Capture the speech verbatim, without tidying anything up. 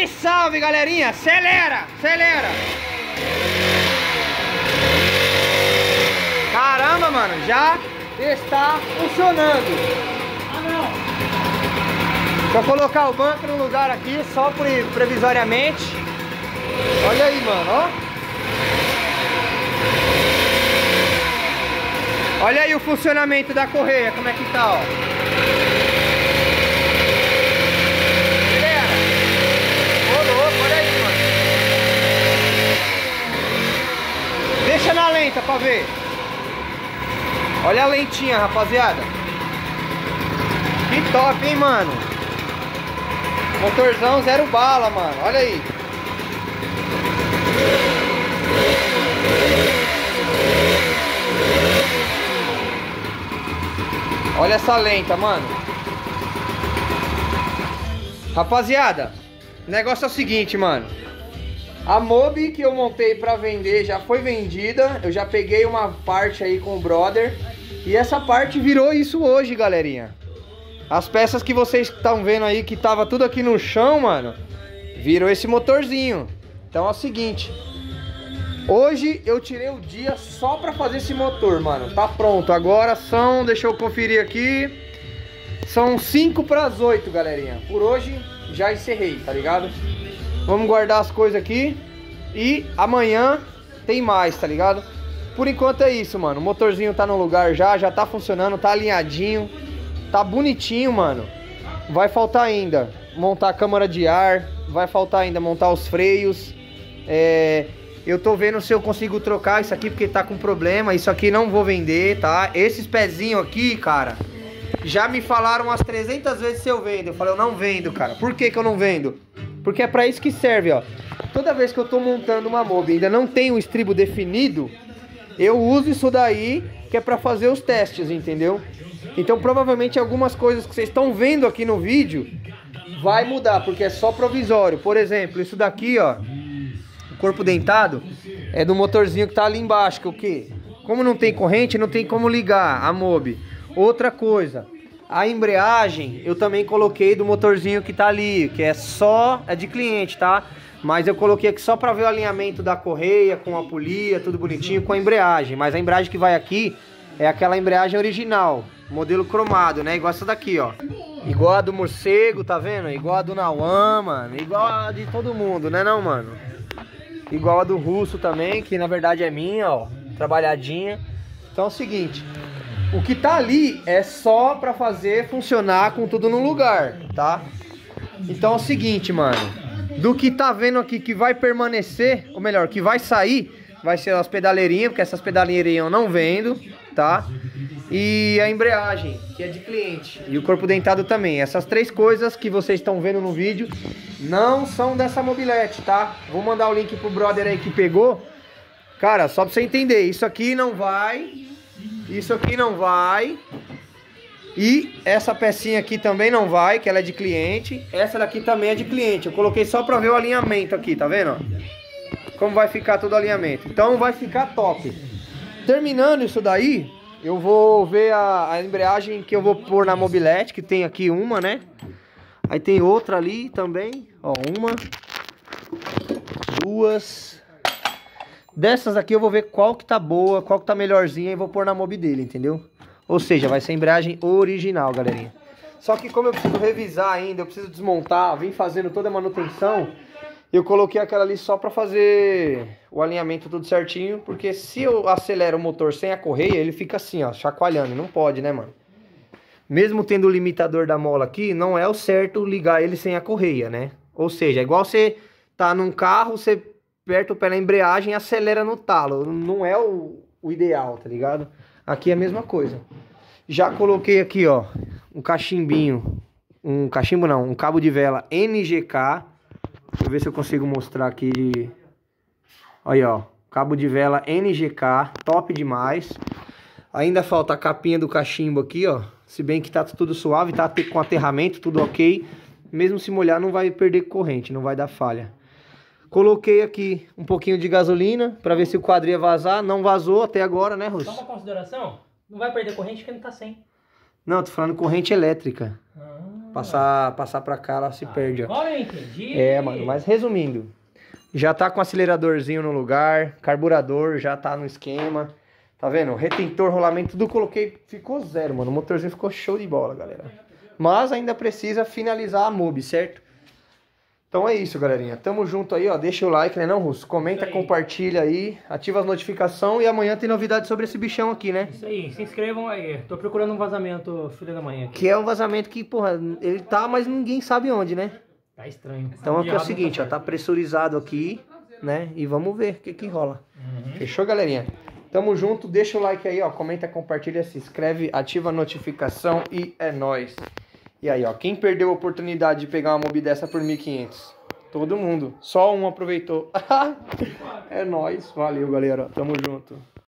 Salve, salve, galerinha! Acelera, acelera! Caramba, mano, já está funcionando. Ah, não. Deixa eu colocar o banco no lugar aqui, só por previsoriamente. Olha aí, mano, ó. Olha aí o funcionamento da correia, como é que tá, ó. Galera, ô louco, olha aí, mano. Deixa na lenta pra ver. Olha a lentinha, rapaziada. Que top, hein, mano. Motorzão zero bala, mano. Olha aí. Olha essa lenta, mano. Rapaziada, o negócio é o seguinte, mano. A Mobi que eu montei pra vender já foi vendida. Eu já peguei uma parte aí com o brother. E essa parte virou isso hoje, galerinha. As peças que vocês estão vendo aí, que tava tudo aqui no chão, mano, virou esse motorzinho. Então é o seguinte. Hoje eu tirei o dia só pra fazer esse motor, mano. Tá pronto. Agora são, deixa eu conferir aqui, são cinco para as oito, galerinha. Por hoje já encerrei, tá ligado? Vamos guardar as coisas aqui. E amanhã tem mais, tá ligado? Por enquanto é isso, mano. O motorzinho tá no lugar já, já tá funcionando, tá alinhadinho. Tá bonitinho, mano. Vai faltar ainda montar a câmara de ar. Vai faltar ainda montar os freios. É... Eu tô vendo se eu consigo trocar isso aqui, porque tá com problema. Isso aqui não vou vender, tá? Esses pezinhos aqui, cara, já me falaram umas trezentas vezes se eu vendo. Eu falei, eu não vendo, cara. Por que que eu não vendo? Porque é pra isso que serve, ó. Toda vez que eu tô montando uma Mobi e ainda não tem um estribo definido, eu uso isso daí, que é pra fazer os testes, entendeu? Então provavelmente algumas coisas que vocês estão vendo aqui no vídeo vai mudar, porque é só provisório. Por exemplo, isso daqui, ó, o corpo dentado é do motorzinho que tá ali embaixo, que o quê? Como não tem corrente, não tem como ligar a Mobi. Outra coisa, a embreagem eu também coloquei do motorzinho que tá ali, que é só, é de cliente, tá? Mas eu coloquei aqui só pra ver o alinhamento da correia, com a polia, tudo bonitinho, com a embreagem. Mas a embreagem que vai aqui é aquela embreagem original, modelo cromado, né? Igual essa daqui, ó. Igual a do morcego, tá vendo? Igual a do Nauã, mano. Igual a de todo mundo, né não, mano? Igual a do russo também, que na verdade é minha, ó. Trabalhadinha. Então é o seguinte, o que tá ali é só pra fazer funcionar com tudo no lugar, tá? Então é o seguinte, mano. Do que tá vendo aqui que vai permanecer, ou melhor, que vai sair, vai ser as pedaleirinhas, porque essas pedaleirinhas eu não vendo, tá? E a embreagem, que é de cliente. E o corpo dentado também. Essas três coisas que vocês estão vendo no vídeo não são dessa mobilete, tá? Vou mandar o link pro brother aí que pegou. Cara, só pra você entender, isso aqui não vai, isso aqui não vai, e essa pecinha aqui também não vai, que ela é de cliente. Essa daqui também é de cliente. Eu coloquei só pra ver o alinhamento aqui, tá vendo? Como vai ficar todo o alinhamento. Então vai ficar top. Terminando isso daí, eu vou ver a, a embreagem que eu vou pôr na mobilete, que tem aqui uma, né? Aí tem outra ali também, ó, uma, duas. Dessas aqui eu vou ver qual que tá boa, qual que tá melhorzinha e vou pôr na Mobi dele, entendeu? Ou seja, vai ser a embreagem original, galerinha. Só que como eu preciso revisar ainda, eu preciso desmontar, vim fazendo toda a manutenção, eu coloquei aquela ali só pra fazer o alinhamento tudo certinho, porque se eu acelero o motor sem a correia, ele fica assim, ó, chacoalhando. Não pode, né, mano? Mesmo tendo o limitador da mola aqui, não é o certo ligar ele sem a correia, né? Ou seja, é igual você tá num carro, você aperta o pé na embreagem e acelera no talo. Não é o, o ideal, tá ligado? Aqui é a mesma coisa. Já coloquei aqui, ó, um cachimbinho. Um cachimbo não, um cabo de vela N G K. Deixa eu ver se eu consigo mostrar aqui. Aí, ó, cabo de vela N G K, top demais. Ainda falta a capinha do cachimbo aqui, ó. Se bem que tá tudo suave, tá com aterramento, tudo ok. Mesmo se molhar não vai perder corrente, não vai dar falha. Coloquei aqui um pouquinho de gasolina pra ver se o quadro ia vazar. Não vazou até agora, né, Russo? Só uma consideração, não vai perder corrente porque não tá sem. Não, tô falando corrente elétrica. Ah. Passar, passar pra cá, ela se perde, ó. Agora eu entendi. É, mano, mas resumindo, já tá com aceleradorzinho no lugar, carburador já tá no esquema, tá vendo? Retentor, rolamento, tudo coloquei, ficou zero, mano, o motorzinho ficou show de bola, galera. Mas ainda precisa finalizar a mob, certo? Então é isso, galerinha, tamo junto aí, ó, deixa o like, né não, Russo? Comenta, compartilha aí, ativa as notificações e amanhã tem novidade sobre esse bichão aqui, né? Isso aí, se inscrevam aí, tô procurando um vazamento filha da manhã aqui. Que é um vazamento que, porra, ele tá, mas ninguém sabe onde, né? Tá estranho. Então aqui é o seguinte, ó, tá pressurizado aqui, né? E vamos ver o que que rola. Uhum. Fechou, galerinha? Tamo junto, deixa o like aí, ó, comenta, compartilha, se inscreve, ativa a notificação e é nóis. E aí, ó, quem perdeu a oportunidade de pegar uma mobi dessa por mil e quinhentos? Todo mundo, só um aproveitou. É nóis, valeu, galera, tamo junto.